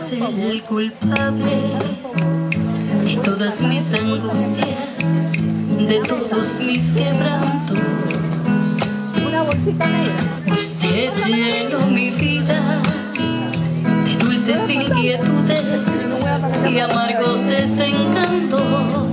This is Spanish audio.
es el culpable de todas mis angustias, de todos mis quebrantos. Usted llenó mi vida de dulces inquietudes y amargos desencantos.